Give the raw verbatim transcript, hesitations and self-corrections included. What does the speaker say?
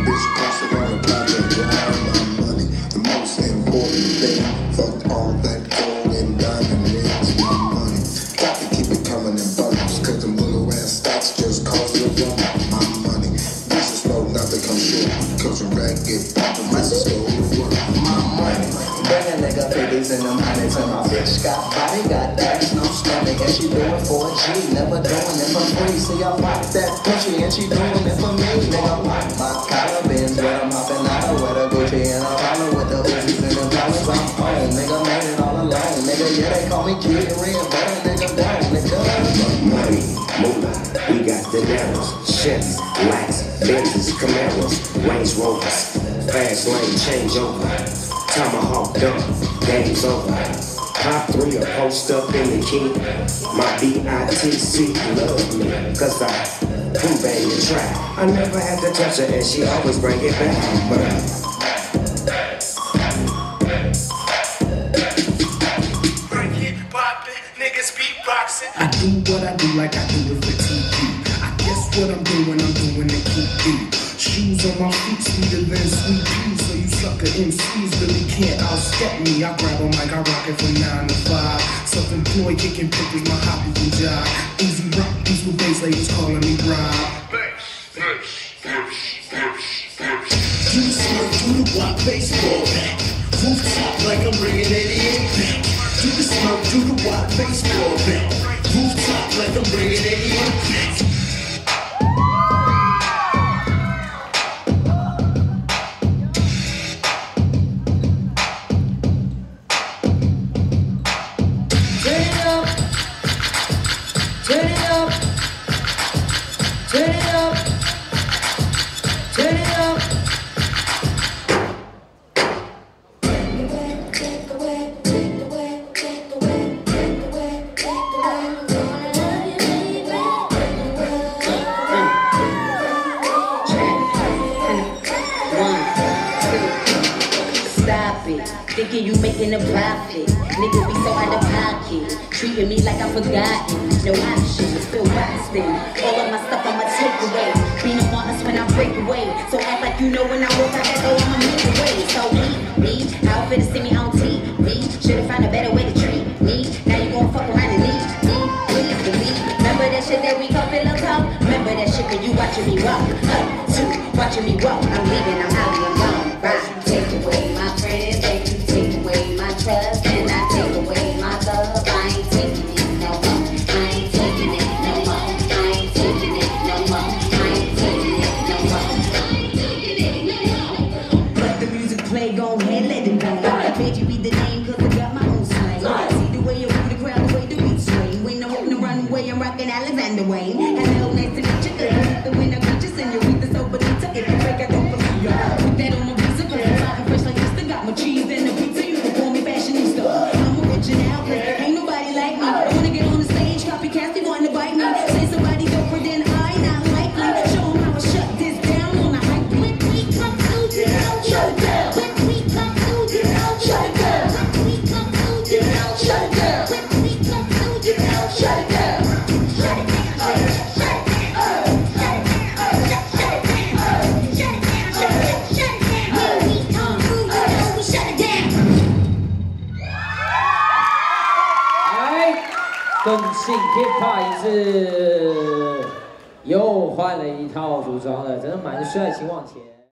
Bitch, cross it on the project, grind my money. The most important thing, fuck all that gold and diamond rings, my money. Got to keep it coming in bundles, cause them little ass stocks just cost a run. My money, business slow, nothing comes short, cause a rag get poppin', business go to work. My money. Bring a nigga figures in them hundreds and my bitch got body, got ass, no stomach, and she do it for a G, never doing it for free. See, I pop that pussy and she doing it for me. Nigga, pop my collar bins when I'm hopping out of with a Gucci and a collar with the Uzis and the dollars I'm on. Nigga made it all alone. Nigga, yeah, they call me Kid Red, but a nigga down, nigga. Money, moolah, we got the Daryls, Chevys, Lats, Benzes, Camaros, Range Rovers, fast lane changeover. Tomahawk dunk, game's over. Pop three or post up in the key. My B I T C love me, cause I can bang the track. I never had to touch her and she always bring it back. Bring it, pop it, niggas beatboxing. I do what I do like I do it for T V. I guess what I'm doing, I'm doing to keep me. Shoes on my feet sweeter than sweet peas. So you sucker M Cs really can't outstep me. I grab a mic, I rock it from nine to five. Self-employed, kicking pictures, my hobby and job. Easy rock, these with bass ladies calling me Rob. Do the smirk, do the walk, baseball bat. Rooftop like I'm bringing eighty-eight back. Do the smirk, do the walk, baseball bat. Rooftop like I'm bringing eighty-eight back. Turn it up, turn it up, turn it up. Stop it, thinking you making a profit. Nigga be so out of pocket, treating me like I'm forgotten. No option, still Boston. All of my stuff I'ma take away. Being a artist when I break away. So act like you know when I walk out that door I'ma make away. So me, me, how fit to see me on T V. Should've found a better way to treat me. Now you gon' fuck around and leave me, leave me, leave. Remember that shit that we call pillow talk? Remember that shit when you watching me walk? Up, two, watching me walk. I'm leaving, I'm out, I'm gone. Right, take away my friends, take you take away my trust, and I take away my love. I ain't taking it no more. I ain't taking it no more. I ain't taking it no more. I ain't taking it no more. I ain't taking it no more. Let the music play, go ahead, let it go. Made you read the name cause I got my own slang. See the way you move the crowd, the way the beat swing. You ain't no holding the runway, I'm rocking Alexander Wayne. Hello, nice to meet you, cause I hit the winner, good just in your week, so but you took it, you break, I don't believe ya. Put that on my visa, cause I'm hot and fresh like this. Got my cheese and the pizza, you can call me fashionista. I'm original, cause ain't nobody like me. I wanna get on the stage, copycats, they wanna bite me. Say somebody doper than I, not likely. Show them how I shut this down on a hype. When we come through, you know, shut it down. When we come through, you know, shut it down. When we come through, you know, shut it down. When we come through, you know, shut it down. Shut it down, shut it down, shut it down, shut it down, shut it down, shut it down, shut it down, shut it down. When we come through, you know, we shut it down. 来，恭喜 Hip-Hop 也是又换了一套服装了，真的蛮帅，请往前。